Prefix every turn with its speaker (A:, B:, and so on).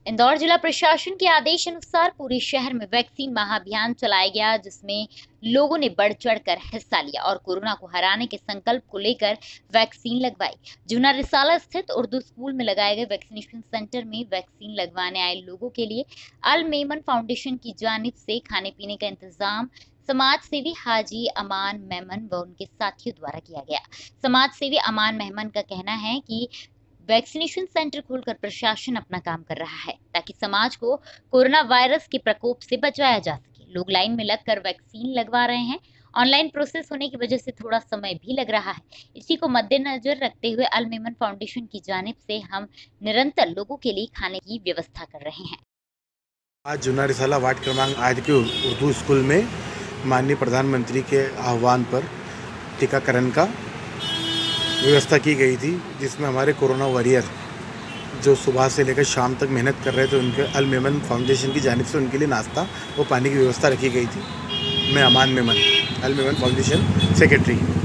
A: इंदौर जिला प्रशासन के आदेश अनुसार पूरे शहर में वैक्सीन महाअभियान चलाया गया, जिसमें लोगों ने बढ़ चढ़कर हिस्सा लिया और कोरोना को हराने के संकल्प को लेकर वैक्सीन लगवाई। जूना रिसाला स्थित उर्दू स्कूल में लगाए गए वैक्सीनेशन सेंटर में वैक्सीन लगवाने आए लोगों के लिए अल मेमन फाउंडेशन की जानिब से खाने पीने का इंतजाम समाज सेवी हाजी अमान मेमन व उनके साथियों द्वारा किया गया। समाज सेवी अमान मेमन का कहना है कि वैक्सीनेशन सेंटर खोलकर प्रशासन अपना काम कर रहा है ताकि समाज को कोरोना वायरस के प्रकोप से बचाया जा सके। लोग लाइन में लगकर वैक्सीन लगवा रहे हैं। ऑनलाइन प्रोसेस होने की वजह से थोड़ा समय भी लग रहा है। इसी को मद्देनजर रखते हुए अल मेमन फाउंडेशन की जानिब से हम निरंतर लोगों के लिए खाने की व्यवस्था कर रहे हैं।
B: आज जूना रिसाला वार्ड क्रमांक 8 के उर्दू स्कूल में माननीय प्रधानमंत्री के आह्वान पर टीकाकरण का व्यवस्था की गई थी, जिसमें हमारे कोरोना वॉरियर जो सुबह से लेकर शाम तक मेहनत कर रहे थे, उनके अल मेमन फाउंडेशन की जानिब से उनके लिए नाश्ता और पानी की व्यवस्था रखी गई थी। मैं अमान मेमन, अल मेमन फाउंडेशन सेक्रेटरी।